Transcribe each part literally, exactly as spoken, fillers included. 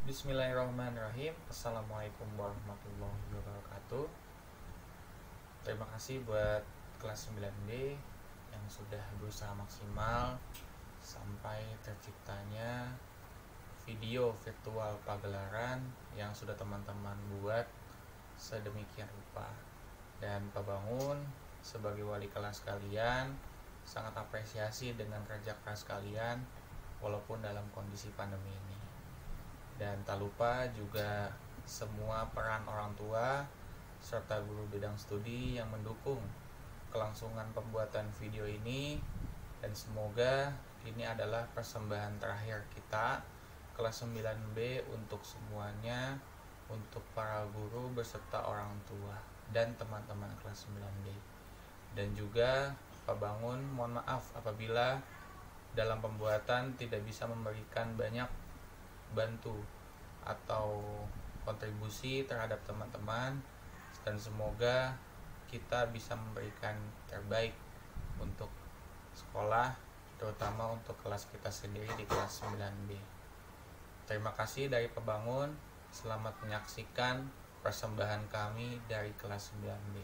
Bismillahirrahmanirrahim. Assalamualaikum warahmatullahi wabarakatuh. Terima kasih buat kelas sembilan B yang sudah berusaha maksimal sampai terciptanya video virtual pagelaran yang sudah teman-teman buat sedemikian rupa. Dan Pak Bangun sebagai wali kelas kalian sangat apresiasi dengan kerja keras kalian walaupun dalam kondisi pandemi ini. Dan tak lupa juga semua peran orang tua serta guru bidang studi yang mendukung kelangsungan pembuatan video ini. Dan semoga ini adalah persembahan terakhir kita kelas sembilan B untuk semuanya, untuk para guru beserta orang tua dan teman-teman kelas sembilan B. Dan juga Pak Bangun mohon maaf apabila dalam pembuatan tidak bisa memberikan banyak bantu atau kontribusi terhadap teman-teman, dan semoga kita bisa memberikan terbaik untuk sekolah, terutama untuk kelas kita sendiri di kelas sembilan B. Terima kasih dari Pak Bangun, selamat menyaksikan persembahan kami dari kelas sembilan B.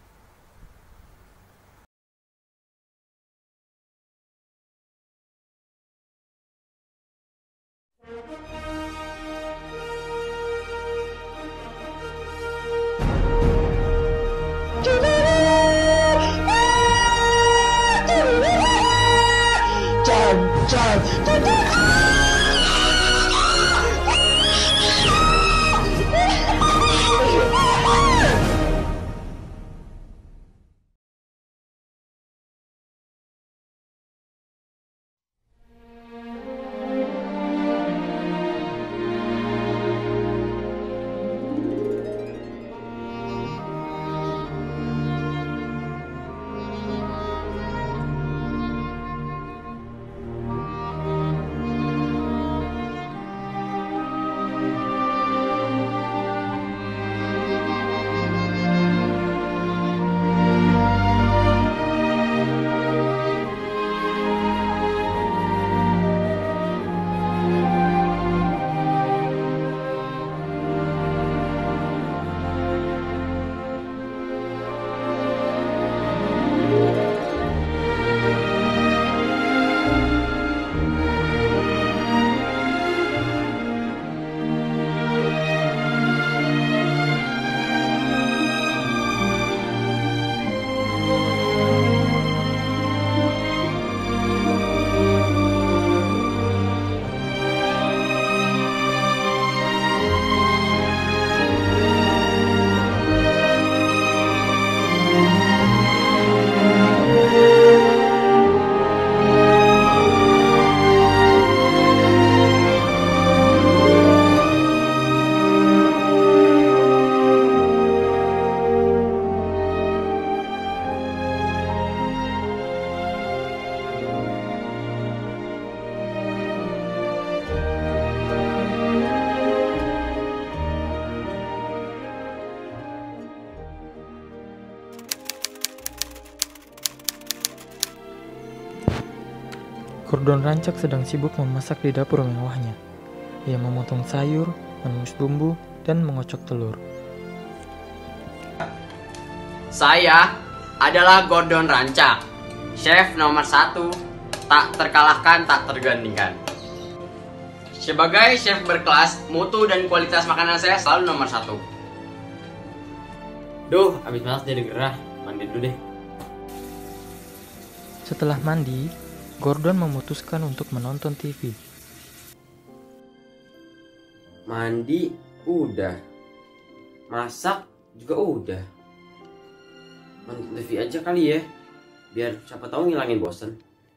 Gordon Rancak sedang sibuk memasak di dapur mewahnya. Ia memotong sayur, menumis bumbu, dan mengocok telur. Saya adalah Gordon Rancak, chef nomor satu, tak terkalahkan, tak tergantikan. Sebagai chef berkelas, mutu dan kualitas makanan saya selalu nomor satu. Duh, abis masak jadi gerah, mandi dulu deh. Setelah mandi, Gordon memutuskan untuk menonton T V. Mandi udah, masak juga udah. Nonton T V aja kali ya, biar siapa tahu ngilangin bosen.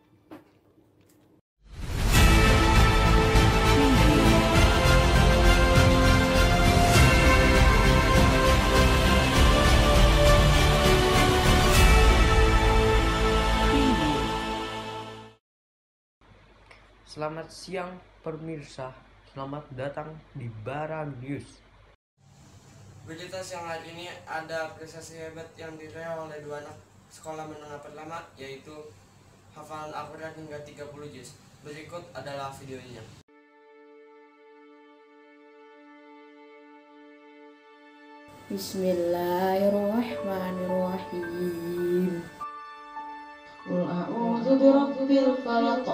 Selamat siang pemirsa, selamat datang di Bara News. Berita siang hari ini ada prestasi hebat yang diraih oleh dua anak sekolah menengah pertama, yaitu hafalan Al-Quran hingga tiga puluh juz. Berikut adalah videonya. Bismillahirrahmanirrahim. Qul a'udzu birabbil falaq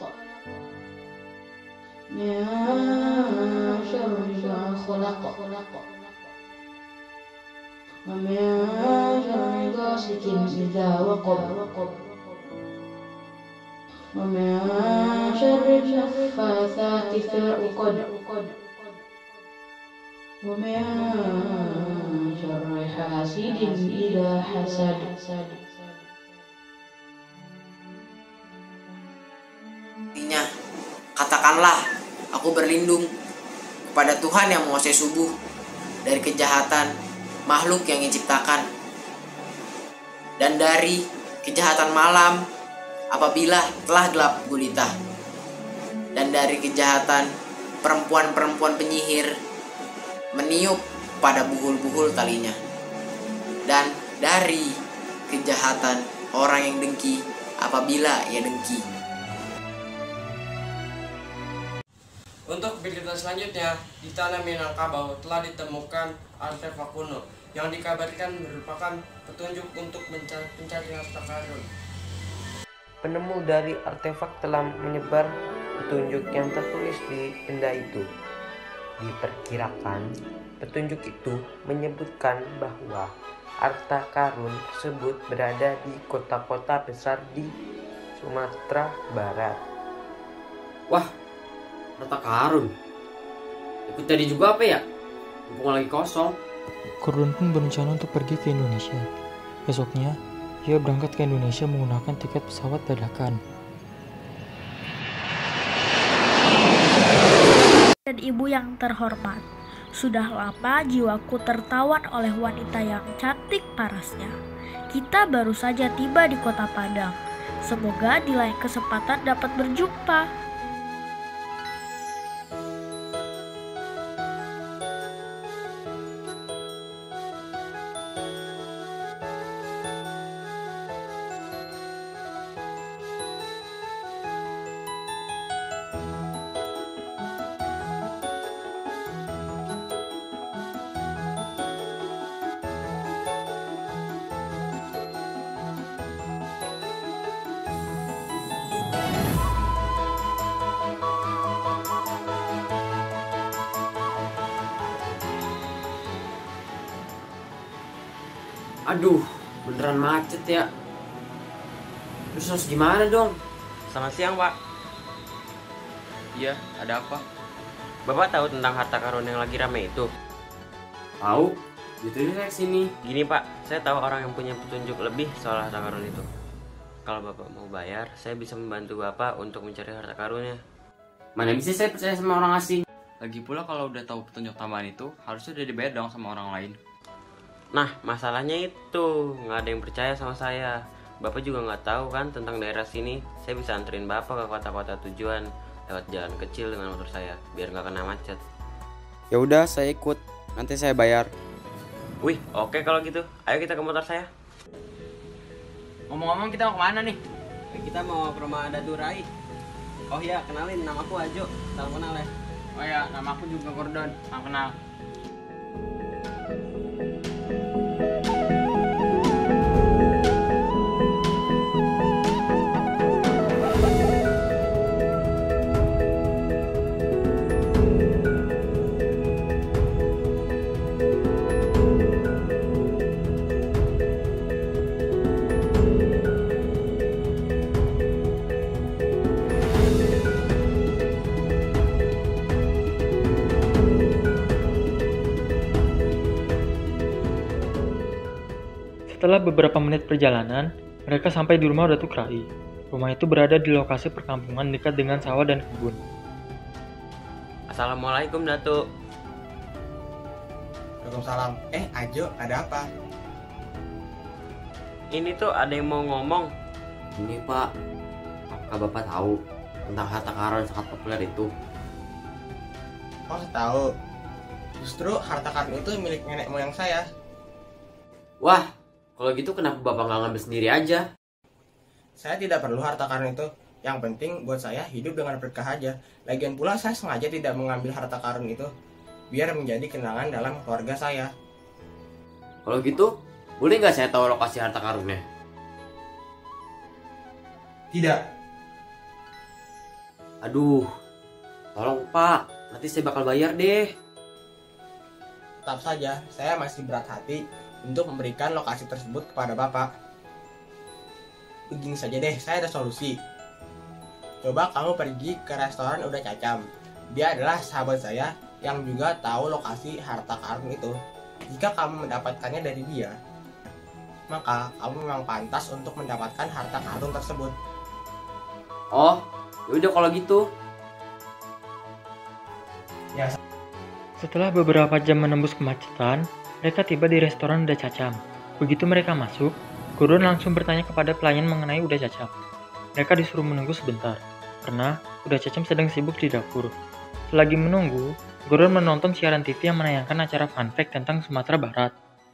min syarri ma khalaq wa min syarri ghasiqin idza waqab wa min syarri naffatsati fil 'uqad wa min syarri hasidin idza hasad. Artinya, katakanlah, aku berlindung kepada Tuhan yang menguasai subuh dari kejahatan makhluk yang diciptakan, dan dari kejahatan malam apabila telah gelap gulita, dan dari kejahatan perempuan-perempuan penyihir meniup pada buhul-buhul talinya, dan dari kejahatan orang yang dengki apabila ia dengki. Untuk berita selanjutnya, di tanah Minangkabau telah ditemukan artefak kuno yang dikabarkan merupakan petunjuk untuk mencari, mencari harta karun. Penemu dari artefak telah menyebar petunjuk yang tertulis di benda itu. Diperkirakan, petunjuk itu menyebutkan bahwa harta karun tersebut berada di kota-kota besar di Sumatera Barat. Wah, harta karun. Ikut tadi juga apa ya? Mumpung lagi kosong. Gordon pun berencana untuk pergi ke Indonesia. Besoknya, ia berangkat ke Indonesia menggunakan tiket pesawat dadakan. Dan ibu yang terhormat, sudah lama jiwaku tertawan oleh wanita yang cantik parasnya. Kita baru saja tiba di kota Padang. Semoga di lain kesempatan dapat berjumpa. Aduh, beneran macet ya. Terus harus gimana dong? Selamat siang, Pak. Iya, ada apa? Bapak tahu tentang harta karun yang lagi rame itu? Tahu? Gitu saya sini. Gini, Pak, saya tahu orang yang punya petunjuk lebih soal harta karun itu. Kalau Bapak mau bayar, saya bisa membantu Bapak untuk mencari harta karunnya. Mana bisa saya percaya sama orang asing? Lagi pula kalau udah tahu petunjuk tambahan itu, harusnya udah dibayar dong sama orang lain. Nah, masalahnya itu nggak ada yang percaya sama saya. Bapak juga nggak tahu kan tentang daerah sini. Saya bisa anterin Bapak ke kota-kota tujuan lewat jalan kecil dengan motor saya, biar nggak kena macet. Ya udah, saya ikut. Nanti saya bayar. Wih, oke kalau gitu. Ayo kita ke motor saya. Ngomong-ngomong, kita mau kemana nih? Kita mau ke rumah Datu Rai. Oh iya, kenalin, nama aku Ajo. Salam kenal ya. Oh ya, nama aku juga Gordon. Salam kenal. Setelah beberapa menit perjalanan, mereka sampai di rumah Datuk Rai. Rumah itu berada di lokasi perkampungan dekat dengan sawah dan kebun. Assalamualaikum, Datuk. Waalaikumsalam. Eh, Ajo, ada apa? Ini tuh ada yang mau ngomong. Ini Pak, apakah Bapak tahu tentang harta karun yang sangat populer itu? Oh, saya tahu. Justru harta karun itu milik nenek moyang saya. Wah, kalau gitu kenapa Bapak nggak ngambil sendiri aja? Saya tidak perlu harta karun itu. Yang penting buat saya hidup dengan berkah aja. Lagian pula saya sengaja tidak mengambil harta karun itu biar menjadi kenangan dalam keluarga saya. Kalau gitu, boleh nggak saya tahu lokasi harta karunnya? Tidak. Aduh, tolong Pak, nanti saya bakal bayar deh. Tetap saja, saya masih berat hati untuk memberikan lokasi tersebut kepada Bapak. Begini saja deh, saya ada solusi. Coba kamu pergi ke restoran Uda Cacam. Dia adalah sahabat saya yang juga tahu lokasi harta karun itu. Jika kamu mendapatkannya dari dia, maka kamu memang pantas untuk mendapatkan harta karun tersebut. Oh, yaudah kalau gitu. Ya. Setelah beberapa jam menembus kemacetan, mereka tiba di restoran Uda Cacam. Begitu mereka masuk, Gordon langsung bertanya kepada pelayan mengenai Uda Cacam. Mereka disuruh menunggu sebentar, karena Uda Cacam sedang sibuk di dapur. Selagi menunggu, Gordon menonton siaran T V yang menayangkan acara fun fact tentang Sumatera Barat.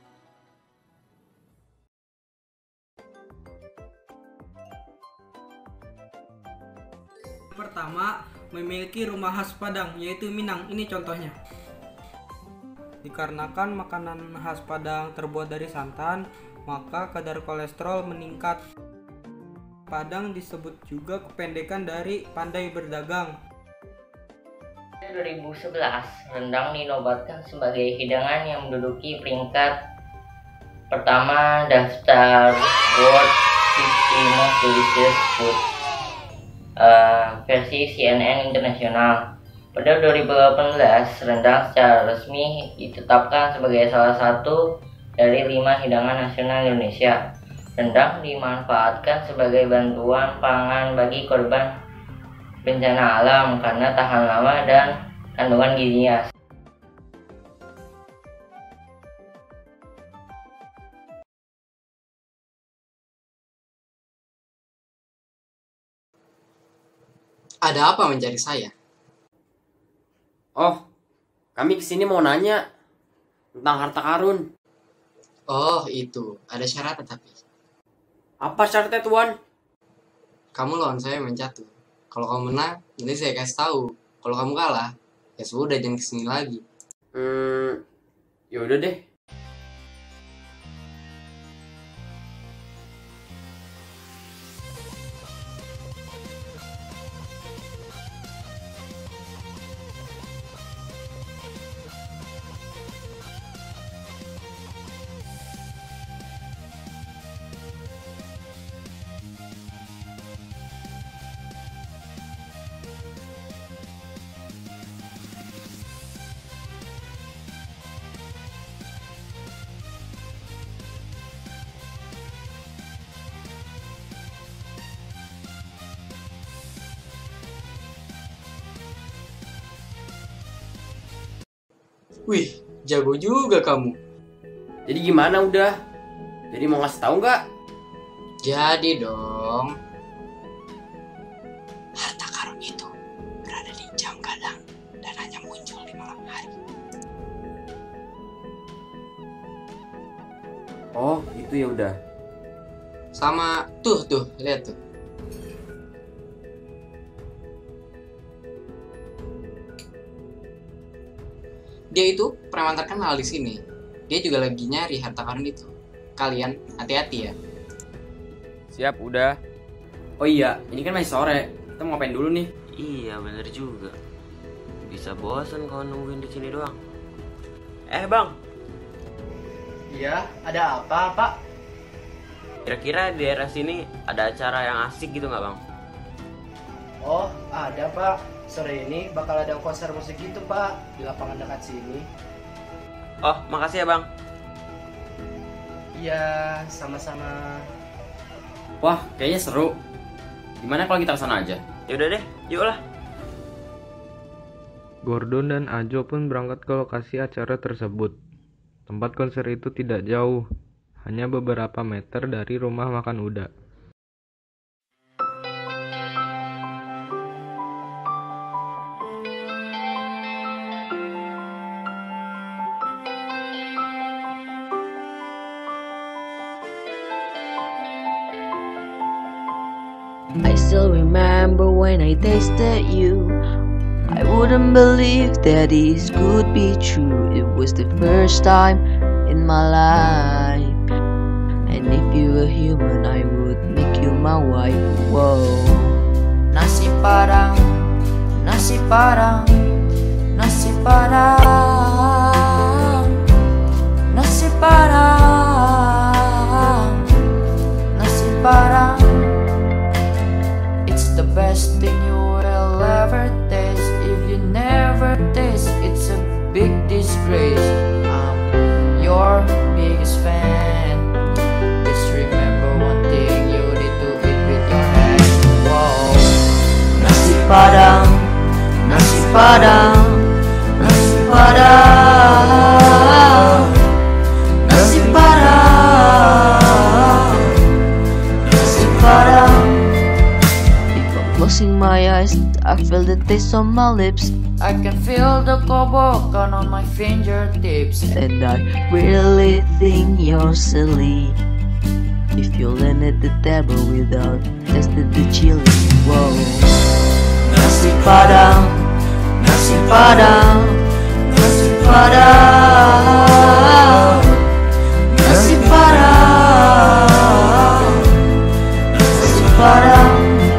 Pertama, memiliki rumah khas Padang, yaitu Minang. Ini contohnya. Dikarenakan makanan khas Padang terbuat dari santan, maka kadar kolesterol meningkat. Padang disebut juga kependekan dari pandai berdagang. dua ribu sebelas, rendang dinobatkan sebagai hidangan yang menduduki peringkat pertama daftar World fifty Most Delicious Food uh, versi C N N Internasional. Pada dua ribu delapan belas, rendang secara resmi ditetapkan sebagai salah satu dari lima hidangan nasional Indonesia. Rendang dimanfaatkan sebagai bantuan pangan bagi korban bencana alam karena tahan lama dan kandungan gizinya. Ada apa mencari saya? Oh, kami kesini mau nanya tentang harta karun. Oh, itu. Ada syarat tapi. Apa syaratnya, Tuan? Kamu lawan saya main catur. Kalau kamu menang, nanti saya kasih tahu. Kalau kamu kalah, ya sudah jangan kesini lagi. Hmm, ya udah deh. Wih, jago juga kamu. Jadi gimana udah? Jadi mau ngasih tahu nggak? Jadi dong. Harta karun itu berada di jam gadang dan hanya muncul di malam hari. Oh, itu ya udah. Sama tuh tuh, lihat tuh. Dia itu preman terkenal di sini. Dia juga lagi nyari harta karun itu. Kalian hati-hati ya. Siap, udah. Oh iya, ini kan masih sore. Kita mau ngapain dulu nih? Iya, bener juga. Bisa bosan kalau nungguin di sini doang. Eh, Bang. Iya, ada apa, Pak? Kira-kira di daerah sini ada acara yang asik gitu nggak, Bang? Oh, ada, Pak. Sore ini bakal ada konser musik gitu, Pak, di lapangan dekat sini. Oh, makasih ya, Bang. Iya, sama-sama. Wah, kayaknya seru. Gimana kalau kita kesana aja? Yaudah deh, yuk lah. Gordon dan Ajo pun berangkat ke lokasi acara tersebut. Tempat konser itu tidak jauh, hanya beberapa meter dari rumah makan Uda. I still remember when I tasted you. I wouldn't believe that this could be true. It was the first time in my life. And if you were human, I would make you my wife. Whoa. Nasi padang, nasi padang, nasi padang, nasi padang, nasi padang. It's the best thing you will ever taste. If you never taste, it's a big disgrace. I'm your biggest fan. Just remember one thing, you need to eat with your hands. Whoa. Nasi padang, nasi padang, nasi padang, nasi padang, nasi padang. Closing my eyes, I feel the taste on my lips. I can feel the kobokan on my fingertips. And I really think you're silly if you land at the table without tasting the chili. Whoa. Nasi padang, nasi padang, nasi padang, nasi padang, nasi padang.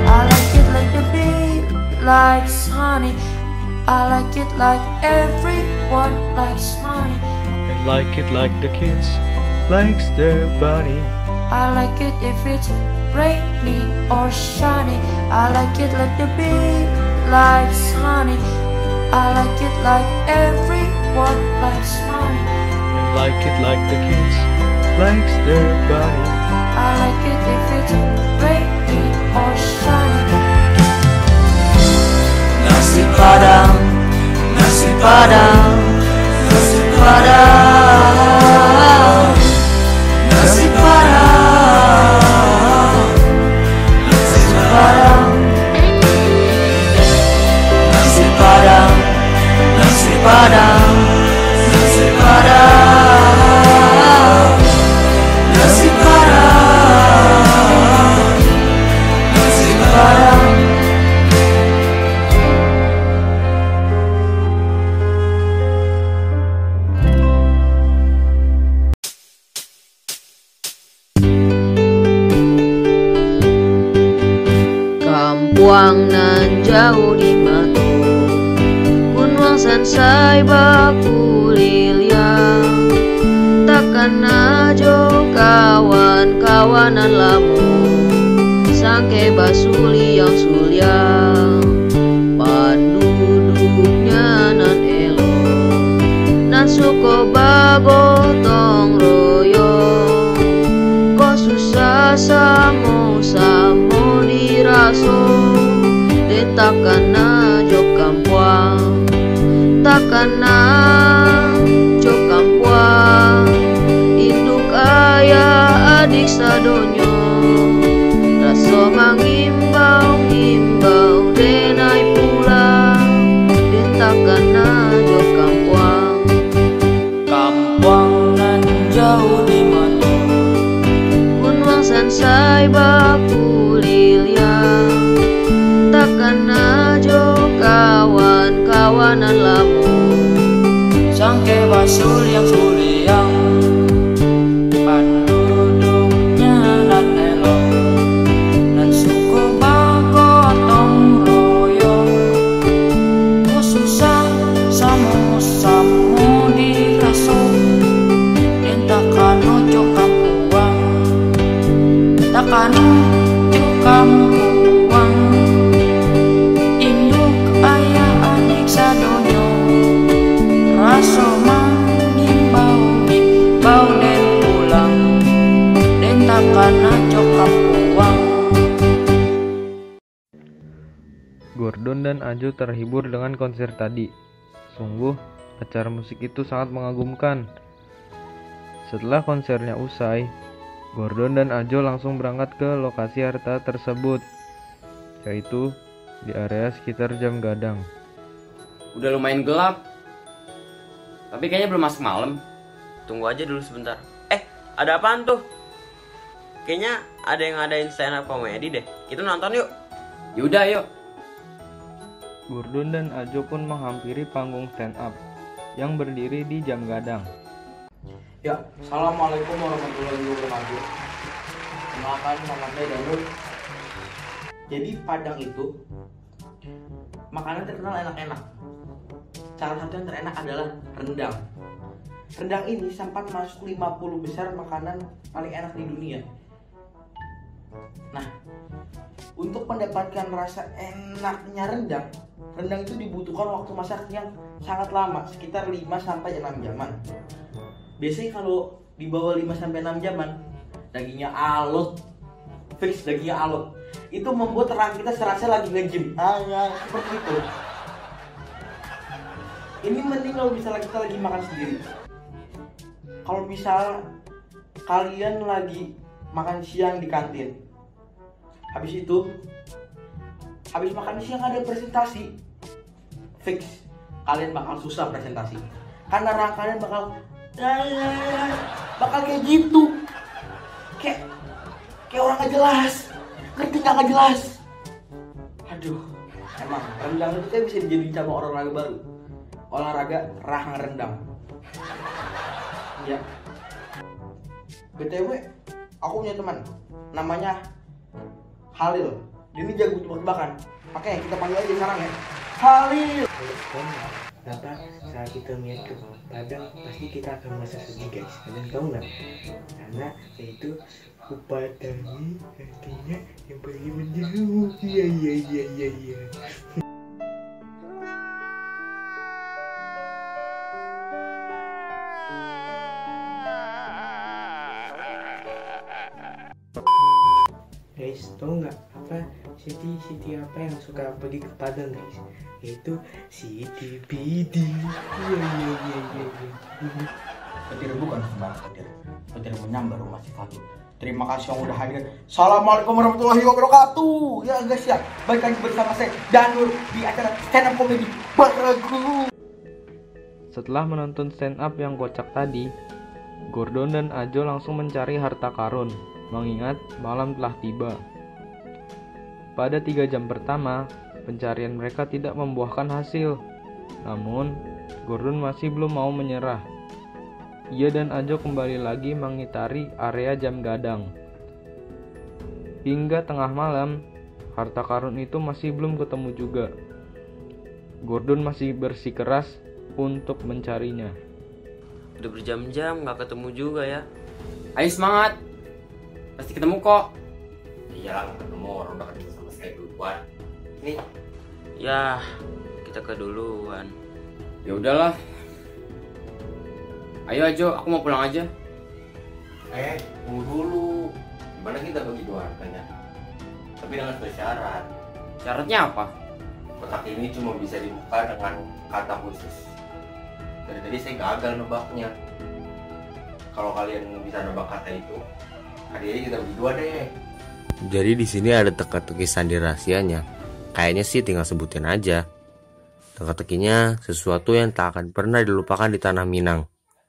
Like honey, I like it like everyone likes money. I like it like the kids likes their bunny. I like it if it's rainy or shiny. I like it like the bee likes honey. I like it like everyone likes money. I like it like the kids likes their bunny. I like it if it's rainy or shiny. Nasi padang, nasi padang, nasi padang, nasi padang, nasi padang, nasi padang, nasi padang, nasi padang, nasi padang, nasi padang. Buang nan jauh di mata Kunwang sansai baku liliang Takkan ajo kawan-kawanan lamu Sangke basuli yang suliang Panduduknya nan elo Nan suko bagotong royong Ko susah samo-samo diraso takkan ajo kampuang, takkan ajo kampuang. Induk ayah adik sadonyo, raso mangimbau ngimbau denai pulang, den takkan ajo kampuang. Kampuang nan jauh di mata, kunwang sansai baku liliang. Takkan ajo kawan-kawanan lamu Sangke basul yang suliang Penduduknya nan elo Nan suku bagotong royong Ko susah samu-samu diraso Den takkan ojo kampuang Takkan ojo kampuang Raso mangimbau bau den pulang Den takkan ajo kampuang. Gordon dan Ajo terhibur dengan konser tadi. Sungguh, acara musik itu sangat mengagumkan. Setelah konsernya usai, Gordon dan Ajo langsung berangkat ke lokasi harta tersebut, yaitu di area sekitar Jam Gadang. Udah lumayan gelap, tapi kayaknya belum masuk malam. Tunggu aja dulu sebentar. Eh, ada apaan tuh? Kayaknya ada yang ngadain stand up comedy deh. Kita nonton yuk. Yaudah, yuk. Gordon dan Ajo pun menghampiri panggung stand up yang berdiri di jam gadang. Ya, assalamualaikum warahmatullahi wabarakatuh. Kenalkan, nama saya Danur. Jadi Padang itu makanan terkenal enak-enak. Salah satu yang terenak adalah rendang. Rendang ini sempat masuk lima puluh besar makanan paling enak di dunia. Nah, untuk mendapatkan rasa enaknya rendang, rendang itu dibutuhkan waktu masak yang sangat lama, sekitar lima sampai enam jaman. Biasanya kalau di bawah lima sampai enam jaman, dagingnya alot, fix dagingnya alot. Itu membuat rahang kita serasa lagi nge-gym. Ah, ya, seperti itu. Ini mending kalau misalnya kita lagi makan sendiri. Kalau misal kalian lagi makan siang di kantin, habis itu, habis makan siang ada presentasi, fix kalian bakal susah presentasi. Karena rahang kalian bakal, bakal kayak gitu, kayak, kayak orang gak jelas, ngerti gak gak jelas. Aduh, emang rendang itu kan bisa dijadiin cabang olahraga baru, olahraga rahang rendang. Ya, B T W, aku punya teman, namanya Halil. Dia ini jago tebak-tebakan. Makanya kita panggil aja sekarang ya. Halil. Kenapa saat kita melihat ke Padang pasti kita akan merasa sedih guys. Kalian tahu nggak? Karena yaitu upadangi artinya yang pergi menjauh. Iya iya iya iya iya. Guys, tau nggak apa Siti Siti apa yang suka pergi ke Padang guys? Yaitu Siti Bidi. Iya iya iya iya. iya. Petir bukan sembarang petir. Petir menyambar rumah si Fatu. Terima kasih yang udah hadir. Assalamualaikum warahmatullahi wabarakatuh. Ya guys ya, balik lagi bersama saya Danur di acara stand up comedy Baragu. Setelah menonton stand up yang kocak tadi, Gordon dan Ajo langsung mencari harta karun, mengingat malam telah tiba. Pada tiga jam pertama, pencarian mereka tidak membuahkan hasil. Namun, Gordon masih belum mau menyerah. Ia dan Ajo kembali lagi mengitari area jam gadang. Hingga tengah malam, harta karun itu masih belum ketemu juga. Gordon masih bersikeras untuk mencarinya. Udah berjam-jam gak ketemu juga ya. Ayo semangat, pasti ketemu kok. Iya gak ketemu, orang udah ketemu sama saya duluan. Nih, ya kita keduluan. Ya udahlah. Ayo Ajo, aku mau pulang aja. Eh, tunggu dulu. Gimana kita bagi dua hartanya? Tapi dengan satu syarat. Syaratnya apa? Kotak ini cuma bisa dibuka dengan kata khusus. Dari tadi saya gagal nebaknya. Kalau kalian bisa nebak kata itu, hari ini kita bagi dua deh. Jadi di sini ada teka-teki sandi rahasianya. Kayaknya sih tinggal sebutin aja. Teka-tekinya sesuatu yang tak akan pernah dilupakan di tanah Minang.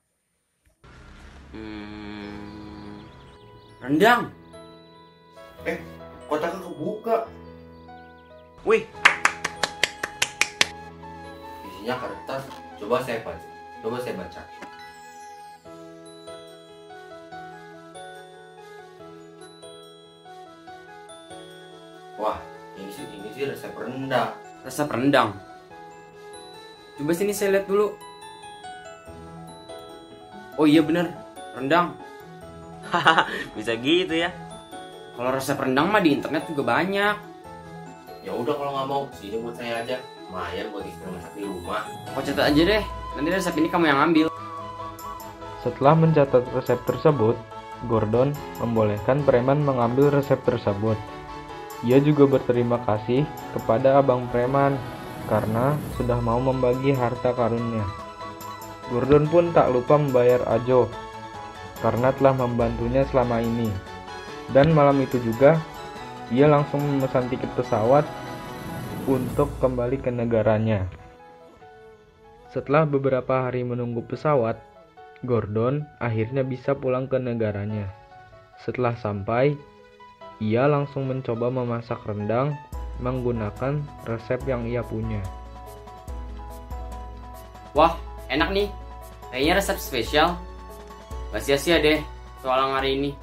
Hmm, rendang. Eh, kotaknya kebuka. Wih, isinya kertas. Coba saya baca. Coba saya baca. Wah, ini sih ini sih resep rendang. Resep rendang. Coba sini saya lihat dulu. Oh iya bener, rendang. Bisa gitu ya. Kalau resep rendang mah di internet juga banyak. Ya udah kalau nggak mau, sini buat saya aja. Lumayan buat istri masak di rumah. Kau catat aja deh. Nanti resep ini kamu yang ambil. Setelah mencatat resep tersebut, Gordon membolehkan preman mengambil resep tersebut. Ia juga berterima kasih kepada abang preman karena sudah mau membagi harta karunnya. Gordon pun tak lupa membayar Ajo karena telah membantunya selama ini. Dan malam itu juga, ia langsung memesan tiket pesawat untuk kembali ke negaranya. Setelah beberapa hari menunggu pesawat, Gordon akhirnya bisa pulang ke negaranya. Setelah sampai, ia langsung mencoba memasak rendang menggunakan resep yang ia punya. Wah, enak nih. Kayaknya resep spesial. Gak sia-sia deh tualang hari ini.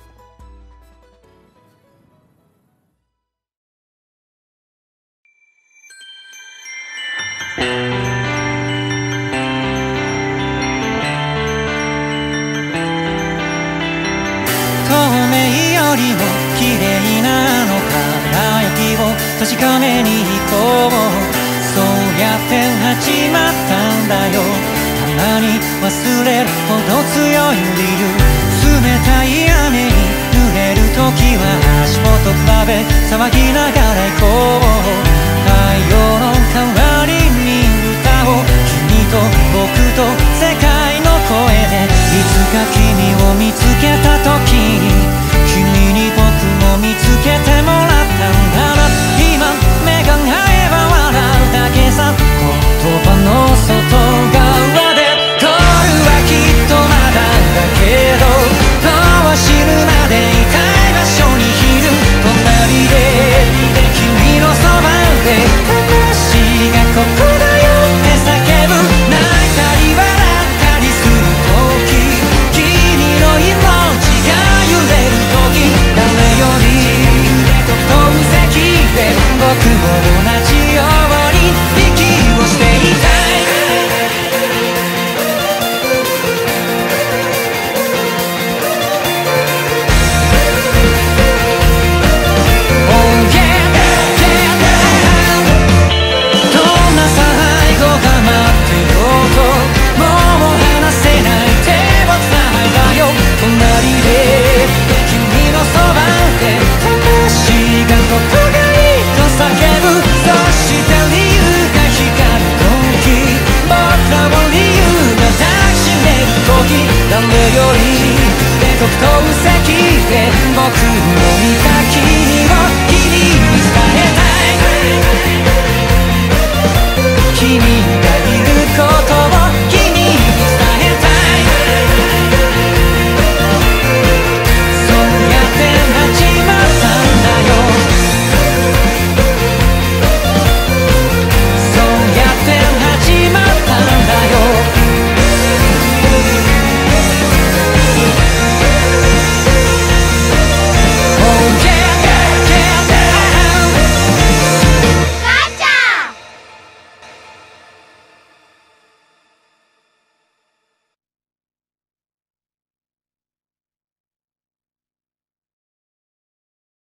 確かめに行こう。そうやって始まったんだよ。たまに忘れるほど強い理由。冷たい雨に濡れる時は足元比べ騒ぎながら行こう。太陽の代わりに歌を君と僕と世界の声でいつか君を見つけた時に君に僕も見つけてもらったんだな。今目が合えば笑うだけさ。言葉の外側でゴールはきっとまだだけど今日は死ぬまでいたい場所にいる。隣で君のそばで私がここだよって叫ぶ。泣いたり笑ったりする時君の命が揺れる時誰より遠く席で僕も同じよ